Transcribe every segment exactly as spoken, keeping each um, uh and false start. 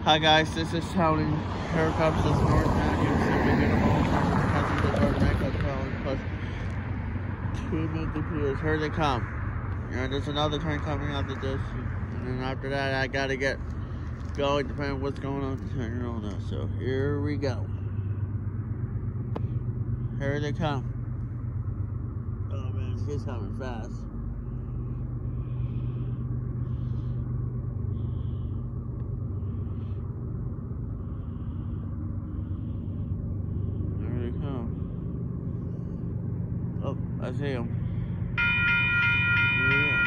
Hi guys, this is Tony. Here comes this Northbound Union Pacific intermodal train plus two mid D P us. Here they come. And there's another train coming after this, and then after that I gotta get going depending on what's going on and all that. So here we go. Here they come. Oh man, she's coming fast. Oh, I see him. Yeah.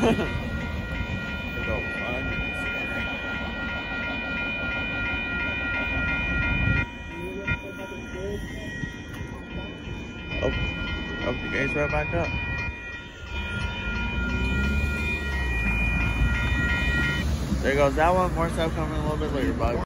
Go five minutes. Oh, oh, the gate's right back up. There goes that one. More stuff coming a little bit later. Bye.